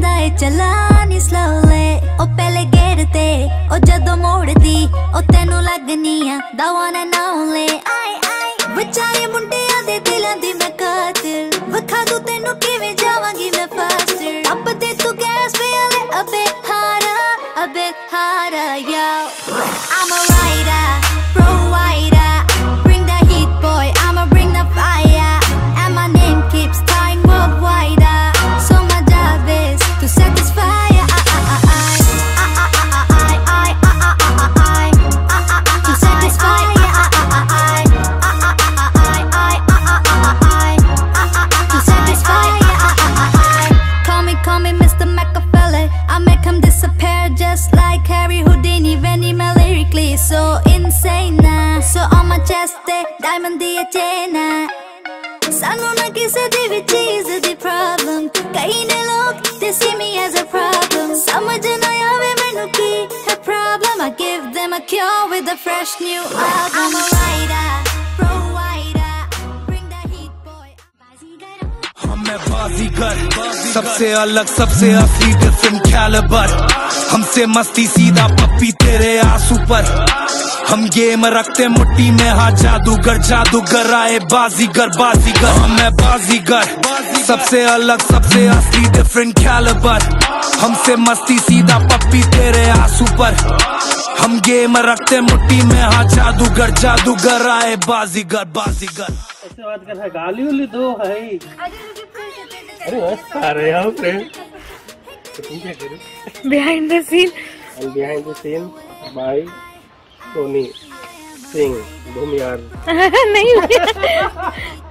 चलाए चलानी स्लोले ओ पहले गेर ते ओ जदों मोड़दी ओ तेनू लगनी आ द वन एंड ओनली विचारे मुंडियां दे दिलां दी मैं कातिल वखा दूं तेनू किवें जावांगी मैं फास्ट अब दे तू गैस पे आले अबे हारा yo I'm a rider provider bring the heat boy I'ma bring the fire and my name keeps dying worldwide so my job is to satisfy to satisfy to satisfy call me Mr. Machiavelli I make him disappear just like Harry Houdini when he me lyrically so insane so on my chest diamond the chain सानू ना किसे दी भी चीज दी problem कई ने लोग they see me as a problem समझ ना आवे मैनू की है problem I give them a cure with a fresh new album I'm a rider provider bring the heat boy Baazigar हम मैं बाजीगर सबसे अलग सबसे असली डिफरेंट कैलिबर हमसे मस्ती सीधा पप्पी तेरे आंसू पर हम गेम रखते मुट्ठी में हाँ जादूगर आए बाजीगर हम मैं बाजीगर सबसे अलग सबसे असली डिफरेंट कैलिबर हमसे मस्ती सीधा पप्पी तेरे आंसू पर हम गेम रखते मुट्ठी में हाँ जादूगर आए बाजीगर ऐसे बात कर रहा है गाली उली दो है अरे बस अरे यार फ्रेंड तुम क्या करो behind the scene by Tony Singh भूमियार नहीं